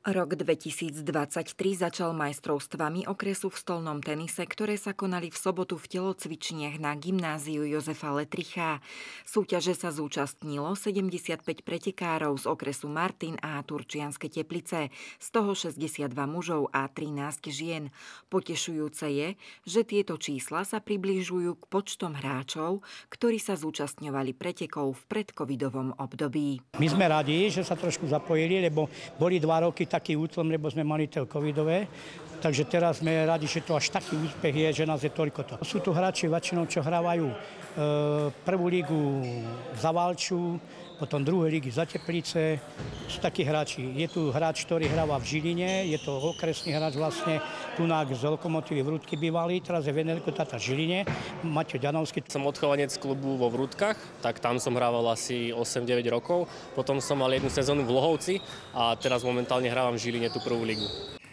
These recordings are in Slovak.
Rok 2023 začal majstrovstvami okresu v stolnom tenise, ktoré sa konali v sobotu v telocvičniach na gymnáziu Jozefa Letricha. Súťaže sa zúčastnilo 75 pretekárov z okresu Martin a Turčianske Teplice, z toho 62 mužov a 13 žien. Potešujúce je, že tieto čísla sa približujú k počtom hráčov, ktorí sa zúčastňovali pretekov v predcovidovom období. My sme radi, že sa trošku zapojili, lebo boli 2 roky taký útlom, lebo sme mali to covidové. Takže teraz sme radi, že to až taký úspech je, že nás je toľko to. Sú tu hráči väčšinou, čo hrávajú prvú lígu za Valču, potom druhú lígu za Teplice. Sú takí hráči. Je tu hráč, ktorý hráva v Žiline, je to okresný hráč vlastne, tunák z Lokomotívy Vrútky bývalý, teraz je Venerko Tata v Žiline, Matej Ďanovský. Som odchovanec klubu vo Vrútkach, tak tam som hrával asi 8-9 rokov. Potom som mal jednu sezónu v Lohovci a teraz momentálne hrávam v Žiline tú prvú ligu.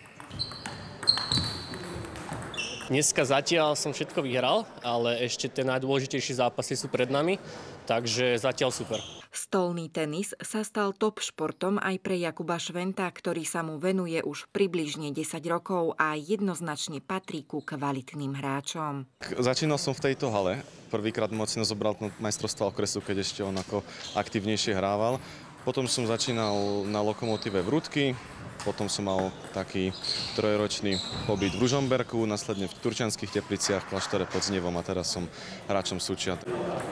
Dneska zatiaľ som všetko vyhral, ale ešte tie najdôležitejšie zápasy sú pred nami, takže zatiaľ super. Stolný tenis sa stal top športom aj pre Jakuba Šventa, ktorý sa mu venuje už približne 10 rokov a jednoznačne patrí ku kvalitným hráčom. Začínal som v tejto hale. Prvýkrát mocno zobral majstrovstvá okresu, keď ešte on ako aktívnejšie hrával. Potom som začínal na Lokomotíve Vrútky. Potom som mal taký trojročný pobyt v Ružomberku, následne v Turčianskych Tepliciach, v kláštore pod Znievom a teraz som hráčom Sučiat.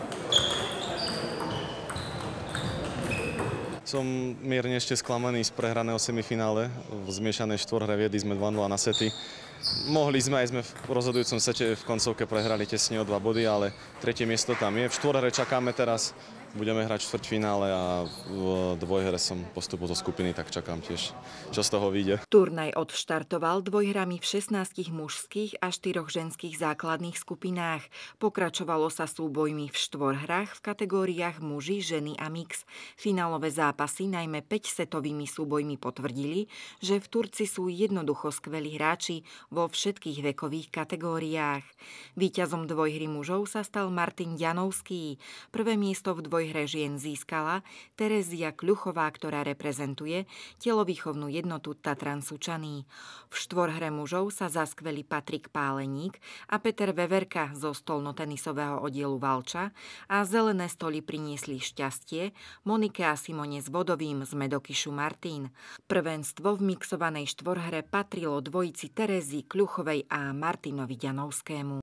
Som mierne ešte sklamaný z prehraného semifinále. V zmiešanej štvorhre viedli sme 2-0 na sety. Mohli sme, aj sme v rozhodujúcom sete v koncovke prehrali tesne o 2 body, ale tretie miesto tam je. V štvorhre čakáme teraz. Budeme hrať štvrťfinále a v dvojhre som postupil zo skupiny, tak čakám tiež, čo z toho vyjde. Turnaj odštartoval dvojhrami v 16 mužských a 4 ženských základných skupinách. Pokračovalo sa súbojmi v štvorhrách v kategóriách muži, ženy a mix. Finálové zápasy najmä 5-setovými súbojmi potvrdili, že v Turci sú jednoducho skvelí hráči vo všetkých vekových kategóriách. Víťazom dvojhry mužov sa stal Martin Ďanovský. Prvé miesto v dvojhre žien získala Terezia Kľuchová, ktorá reprezentuje telovýchovnú jednotu Tatran Sučany. V štvorhre mužov sa zaskveli Patrik Páleník a Peter Veverka zo stolnotenisového oddielu Valča a zelené stoly priniesli šťastie Monike a Simone s Vodovým z Medokyšu Martin. Prvenstvo v mixovanej štvorhre patrilo dvojici Terezii Kľuchovej a Martinovi Ďanovskému.